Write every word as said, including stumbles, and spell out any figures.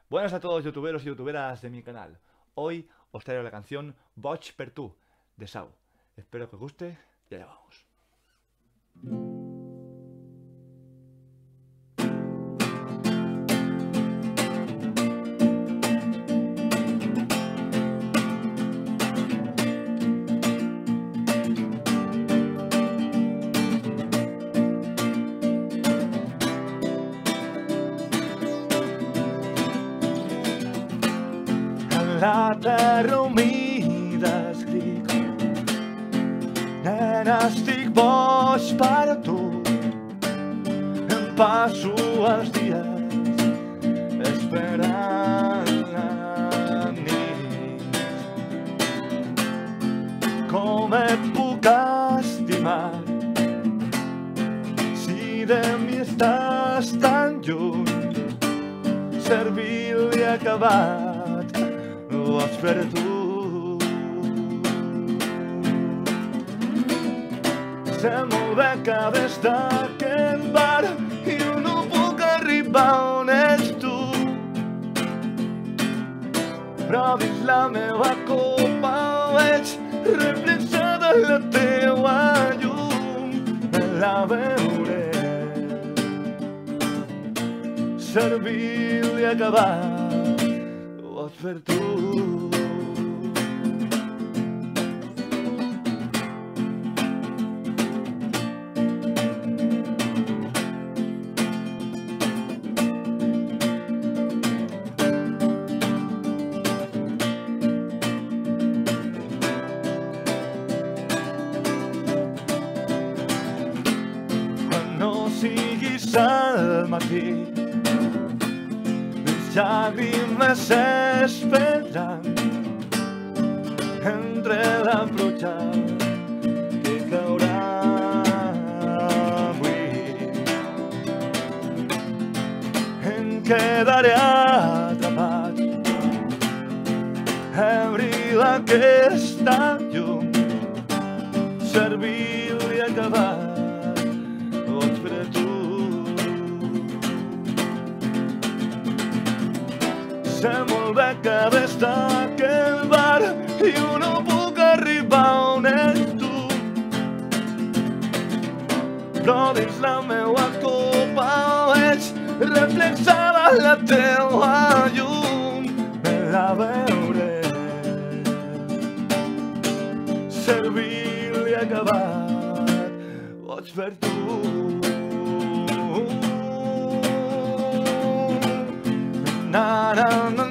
Buenas a todos youtuberos y youtuberas de mi canal. Hoy os traigo la canción Boig per tu, de Sau. Espero que os guste y allá vamos. La terra humida escric, nena, estic boig per tu. Em passo els dies esperant la nit. Com et puc estimar si de mi estàs tan lluny? Servil i acabat boig per tu. Sé molt bé que des d'aquest bar jo no puc arribar on ets tu, però dins la meva copa veig reflexada la teua llum. Me la veuré servir i acabat boig per tu. Quan no siguis al matí, llàgrimes esperant entre la pluja que caurà avui. Em quedaré atrapat a abril aquesta llum, servil i acabat boig per tu. Sé molt bé que des d'aquell bar jo no puc arribar on ets tu, però dins la meua copa veig reflexada la teua llum. Me la veuré servil i acabat boig per tu. Na na na